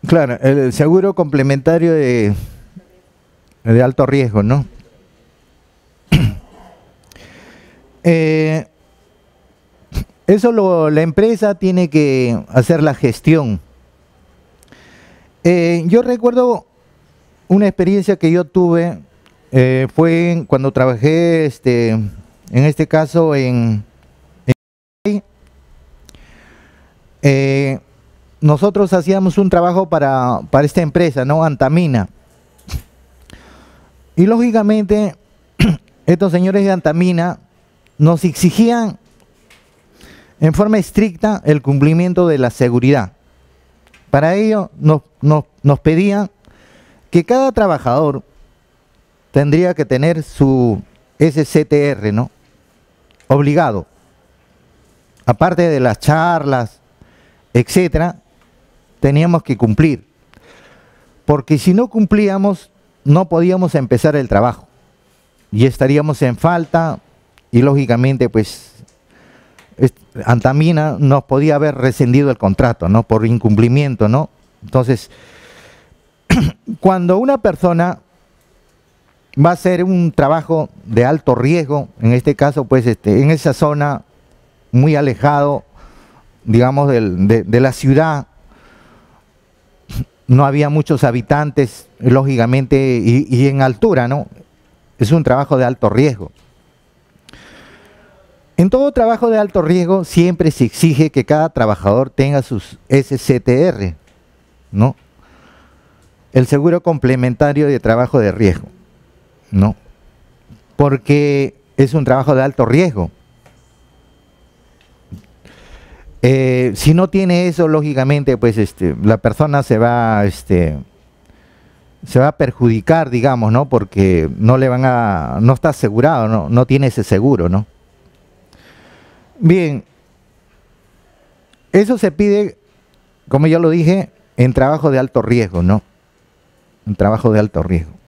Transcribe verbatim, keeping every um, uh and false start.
Claro, el seguro complementario de, de alto riesgo, ¿no? Eh, eso lo, la empresa tiene que hacer la gestión. Eh, yo recuerdo una experiencia que yo tuve, eh, fue cuando trabajé, este, en este caso, en... en eh, nosotros hacíamos un trabajo para, para esta empresa, ¿no? Antamina. Y lógicamente, estos señores de Antamina nos exigían en forma estricta el cumplimiento de la seguridad. Para ello nos, nos, nos pedían que cada trabajador tendría que tener su S C T R, ¿no? Obligado. Aparte de las charlas, etcétera, teníamos que cumplir. Porque si no cumplíamos, no podíamos empezar el trabajo. Y estaríamos en falta y lógicamente, pues, Antamina nos podía haber rescindido el contrato, ¿no? Por incumplimiento, ¿no? Entonces, cuando una persona va a hacer un trabajo de alto riesgo, en este caso, pues, este, en esa zona muy alejado, digamos, del, de, de la ciudad, no había muchos habitantes, lógicamente, y, y en altura, ¿no? Es un trabajo de alto riesgo. En todo trabajo de alto riesgo siempre se exige que cada trabajador tenga sus S C T R, ¿no? El seguro complementario de trabajo de riesgo, ¿no? Porque es un trabajo de alto riesgo. Eh, si no tiene eso, lógicamente, pues este, la persona se va, este, se va a perjudicar, digamos, ¿no? Porque no le van a, no está asegurado, ¿no? No tiene ese seguro, ¿no? Bien, eso se pide, como ya lo dije, en trabajo de alto riesgo, ¿no? En trabajo de alto riesgo.